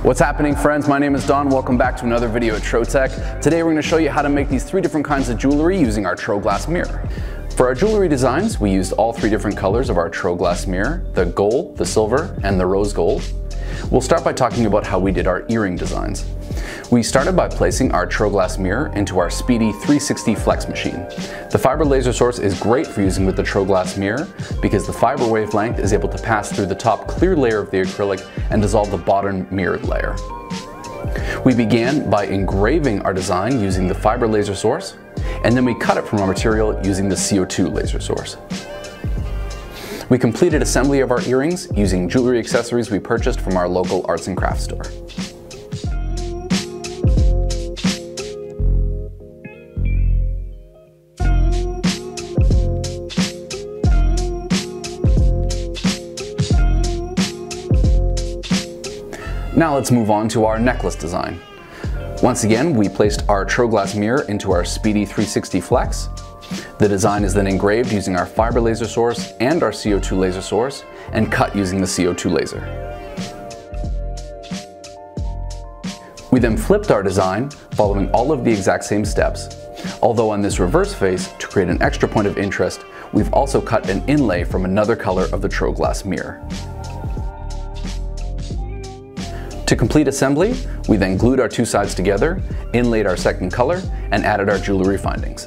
What's happening, friends? My name is Don. Welcome back to another video at Trotec. Today we're going to show you how to make these 3 different kinds of jewelry using our TroGlass mirror. For our jewelry designs, we used all 3 different colors of our TroGlass mirror, the gold, the silver, and the rose gold. We'll start by talking about how we did our earring designs. We started by placing our TroGlass mirror into our Speedy 360 Flexx machine. The fiber laser source is great for using with the TroGlass mirror because the fiber wavelength is able to pass through the top clear layer of the acrylic and dissolve the bottom mirrored layer. We began by engraving our design using the fiber laser source, and then we cut it from our material using the CO2 laser source. We completed assembly of our earrings using jewelry accessories we purchased from our local arts and crafts store. Now let's move on to our necklace design. Once again, we placed our TroGlass mirror into our Speedy 360 Flexx. The design is then engraved using our fiber laser source and our CO2 laser source, and cut using the CO2 laser. We then flipped our design, following all of the exact same steps. Although on this reverse face, to create an extra point of interest, we've also cut an inlay from another color of the TroGlass mirror. To complete assembly, we then glued our 2 sides together, inlaid our second color, and added our jewelry findings.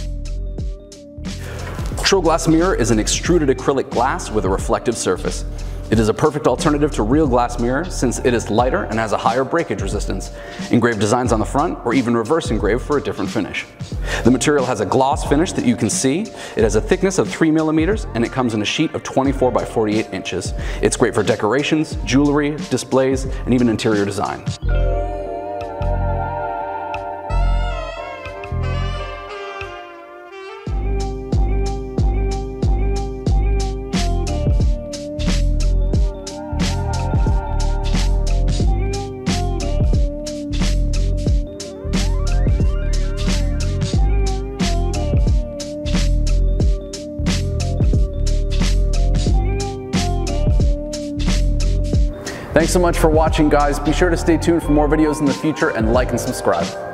TroGlass mirror is an extruded acrylic glass with a reflective surface. It is a perfect alternative to real glass mirror since it is lighter and has a higher breakage resistance. Engraved designs on the front, or even reverse engraved for a different finish. The material has a gloss finish that you can see. It has a thickness of 3 millimeters and it comes in a sheet of 24 by 48 inches. It's great for decorations, jewelry, displays, and even interior design. Thanks so much for watching, guys. Be sure to stay tuned for more videos in the future and like and subscribe.